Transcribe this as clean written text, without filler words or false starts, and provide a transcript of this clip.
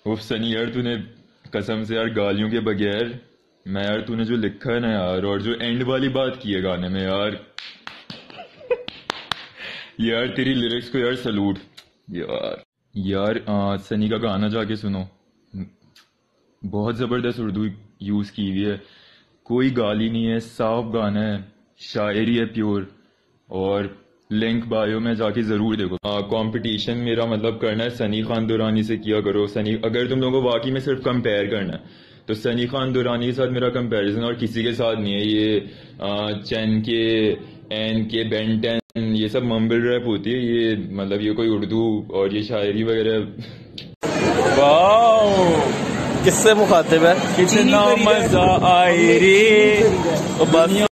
उफ सनी यार तूने कसम से यार गालियों के बगैर मैं यार तूने जो लिखा है ना यार और जो एंड वाली बात की है गाने में यार यार तेरी लिरिक्स को यार सलूट यार। यार सनी का गाना जाके सुनो। बहुत जबरदस्त उर्दू यूज की हुई है। कोई गाली नहीं है, साफ गाना है, शायरी है प्योर। और लिंक बायो में जाके जरूर देखो। कंपटीशन मेरा मतलब करना है सनी खान दुरानी से किया करो। सनी अगर तुम लोगों को वाकई में सिर्फ कंपेयर करना है तो सनी खान दुरानी के साथ मेरा कंपैरिजन और किसी के साथ नहीं है। ये चैन के एन के बेंटन ये सब मम्बल रैप होती है। ये मतलब ये कोई उर्दू और ये शायरी वगैरह। वाह किससे मुखातिब है? कितना मजा आई रे। तो बस